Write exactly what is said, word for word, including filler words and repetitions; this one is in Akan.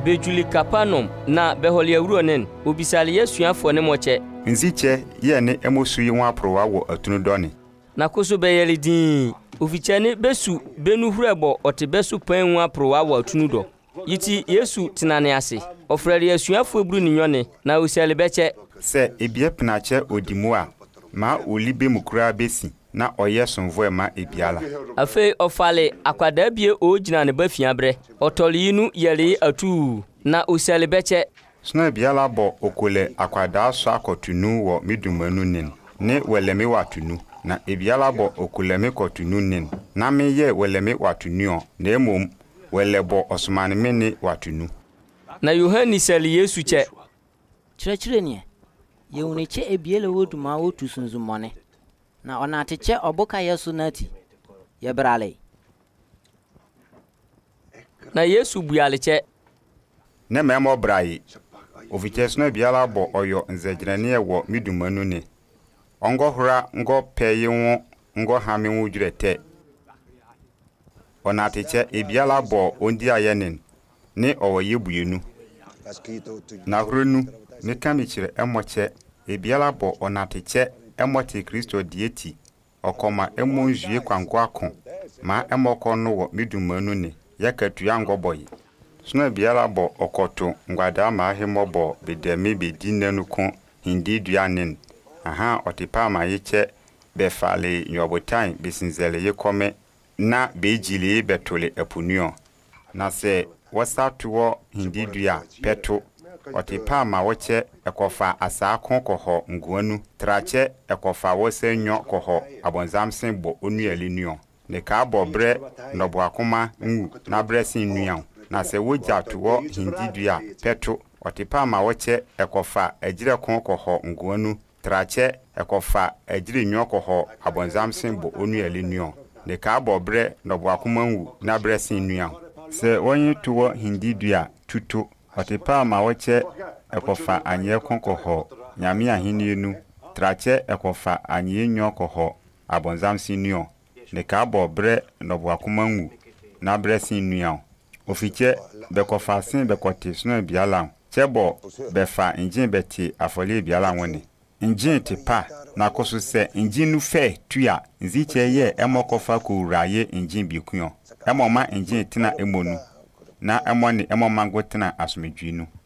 bejuli Kapanom na beholi awuronen obisale yesuafo ne moche nziche ye ne emosu yi wa prowa wo atunu doni na koso beyeli din ofichane besu benuhurebo otebesu pan wa prowa wo atunu do yiti Yesu tinane ase ofrere yesuafo ebru ni nyone na osale beche se ebie pnache odimua ma olibe mukura besi na oyesonvo ma ebiala afe ofale akwada bie ogina ne bafiabre otolinu yele atu na osale beche sna ebiala bo okole akwada so akotunu wo midumanu nin ne welemi watunu na ebiala bo okulemi kotunu nin na meye welemi watunu na emom welebo osmane meni watunu na Yohani sali Yesu che chire ni ye woni che ebiele woduma wotu sunzumone na ona teche oboka Yesu nati ye brale na Yesu buale che ne memo brai ofiches no biala bo oyo nzejirane wo midumanu ne ongo hura ngo peye wo ngo hame wo jurete ona teche ebiala bo ondi ayenin ne owoye buyenu na hurunu ne kamichire emoche ebiala bo ona teche emote Kristo dieti okoma emonjue kwankwa akon ma emoko no wo midumanu ne yakatu angoboyi suna biala bo okoto ngwada ma ahimobo bedemi bedinenu kon hindi duanen aha otipa ma yeche befale nyobotan besinzele yekome na bejile betole apunio na se wasatuo hindi dua peto otipa ma woche ekofa asa kon koho nguanu trache ekofa wosenyo koho abonzamsen bo onualenio ne ka bobre nobo akoma ngu na bresin nuan na se woja tuwo hindi dua peto otipa ma woche ekofa ejire kon koho nguanu trache ekofa ejire nyo koho abonzamsen bo onualenio ne ka bobre nobo akoma ngu na bresin nuan se wonyi tuwo hindi dua tutu otipa ma woche ekofa anye konkoho nyame ahinienu trache ekofa anye nyo koho abonzamsin nuo ne ka bobre nobo akoma ngu na bresin nuan ofiche bekofa sin bekote sunu biala chebo befa engine beti afole biala woni engine tipa na koso se engine nu fe tuya nziche ye emokofa ko uraye engine bikuyo emoma engine tina emonu na emoni emomango tina asumedwinu